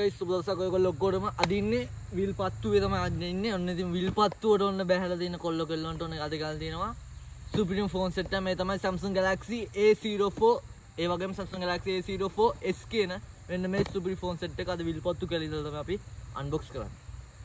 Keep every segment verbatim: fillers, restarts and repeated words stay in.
guys සුබ දවසක් ඔයගොල්ලෝ ඔක්කොටම අද ඉන්නේ විල්පත්තුවේ තමයි අද ඉන්නේ. ඔන්න ඉතින් විල්පත්තුවට ඔන්න බැහැලා තියෙන කොල්ලෝ කෙල්ලන්ට ඔන්න අද ගාලා තියෙනවා Supreme phone set එක. මේ තමයි Samsung Galaxy A zero four ඒ වගේම Samsung Galaxy A zero four S කියන මෙන්න මේ Supreme phone set එක අද විල්පත්තු කියලා ඉඳලා තමයි අපි unbox කරන්නේ.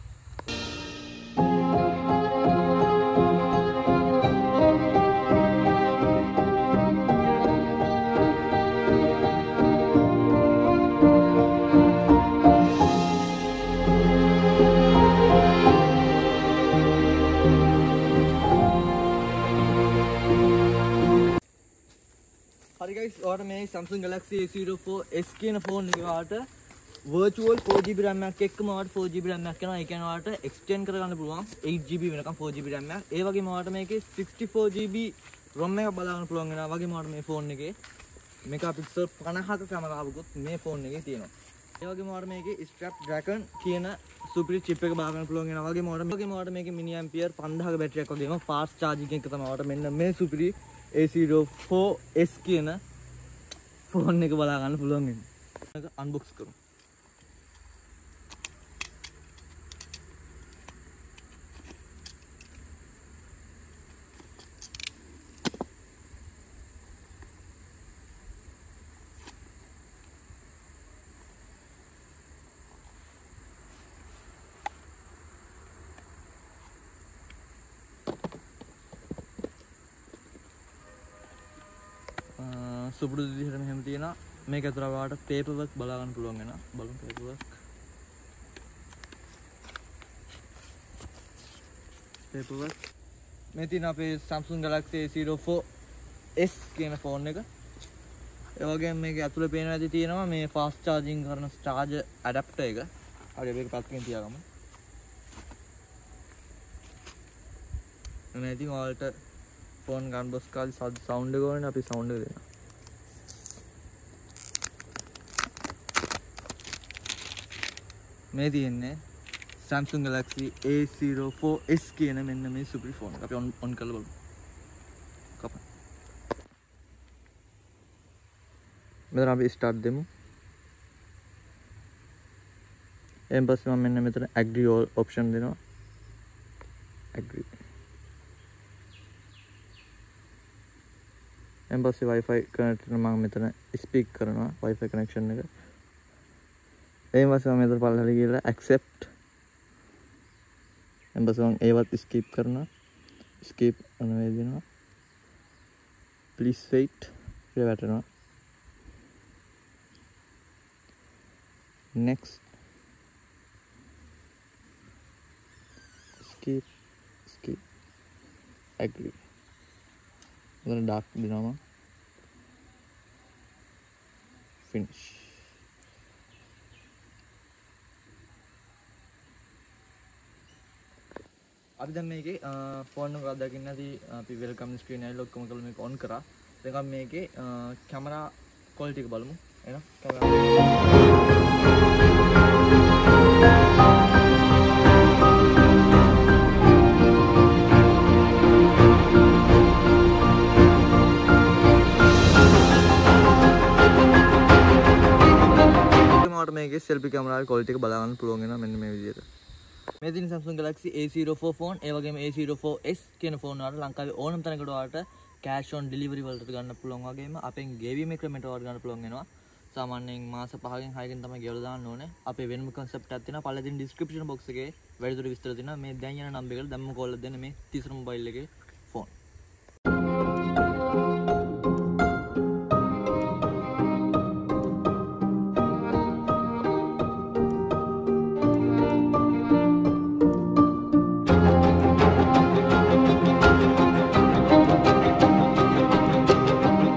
Hi guys, order මේ Samsung Galaxy A zero four S කියන phone එක වාට virtual four G B RAM එකක් එක්කම වාට four G B RAM එකක් යනවා. ඒ කියන්නේ වාට extend කරගන්න පුළුවන් eight G B වෙනකම් four G B RAM එකක්. ඒ වගේම වාට මේකේ sixty-four G B ROM එකක් බලා ගන්න පුළුවන් වෙනවා. වගේම වාට මේ phone එකේ megapixel fifty කැමරාවකුත් මේ phone එකේ තියෙනවා. ඒ වගේම වාට මේකේ Snapdragon කියන super chip එක බලා ගන්න පුළුවන් වෙනවා. වගේම වාට වගේම වාට මේකේ mini ampere fifty ක battery එකක් වගේම fast charging එක තමයි වාට මෙන්න මේ super A zero four S කියන ෆෝන් එක බලා ගන්න පුළුවන් වෙන්නේ. ඒක අන්බොක්ස් කරමු. සුපුරුදු විදිහට මෙහෙම තියෙනවා. මේක ඇතුළේ වාට paper work බලා ගන්න පුළුවන් වෙනවා. බලමු paper work. paper work. මේ තියෙන අපේ Samsung Galaxy A zero four S කියන ෆෝන් එක. ඒ වගේම මේක ඇතුළේ පේනවා ඇති තියෙනවා මේ fast charging කරන charger adapter එක. අපි මේක පැත්තකින් තියාගමු. එනේ ඉතින් ඔයාලට ෆෝන් ගන්න බොස් කාලේ sound එක ඕනේ අපි sound එක දෙනවා. මේ තියෙන්නේ Samsung Galaxy A zero four S කියන මෙන්න මේ super phone එක. අපි on on කරලා බලමු. කපන්න. මෙතන අපි start දෙමු. එම් පස්සේ මම මෙන්න මෙතන agree all option දෙනවා. agree. එම් පස්සේ Wi-Fi connect කරන මම මෙතන speak කරනවා Wi-Fi connection එක. ඒ වගේම මෙතන පල්ලෙහාට ගිහලා accept එම්බසන් ඒවත් skip කරනවා skip අනවැය දෙනවා please wait කියලා වැටෙනවා next skip skip agree then dark දෙනවා finish. අපි දැන් මේකේ ෆෝන් එක අදකින්න නැති අපි වෙල්කම් ස්ක්‍රීන් එකයි ඔක්කොම කරලා මේක ඔන් කරා. දැන් අපි මේකේ කැමරා ක්වොලිටි එක බලමු. එහෙනම් කැමරා මට මේකේ selfie කැමරාවේ ක්වොලිටි එක බලා ගන්න පුළුවන් වෙනවා මෙන්න මේ විදිහට. මේ තියෙන Samsung Galaxy A zero four phone ඒ වගේම A zero four S කියන ෆෝන් වලට ලංකාවේ ඕනම තැනකට ඔයාලට cash on delivery වලට ගන්න පුළුවන් වගේම අපෙන් ගෙවීම ක්‍රමයට ඔයාලට ගන්න පුළුවන් වෙනවා. සාමාන්‍යයෙන් මාස පහකින් හයකින් තමයි ගෙවලා දාන්න ඕනේ. අපේ වෙනම concept එකක් තියෙනවා. පළවෙනි description box එකේ වැඩිදුර විස්තර තියෙනවා. මේ දැන් යන number එකට දැම්ම call දෙන්න මේ තිසර mobile එකේ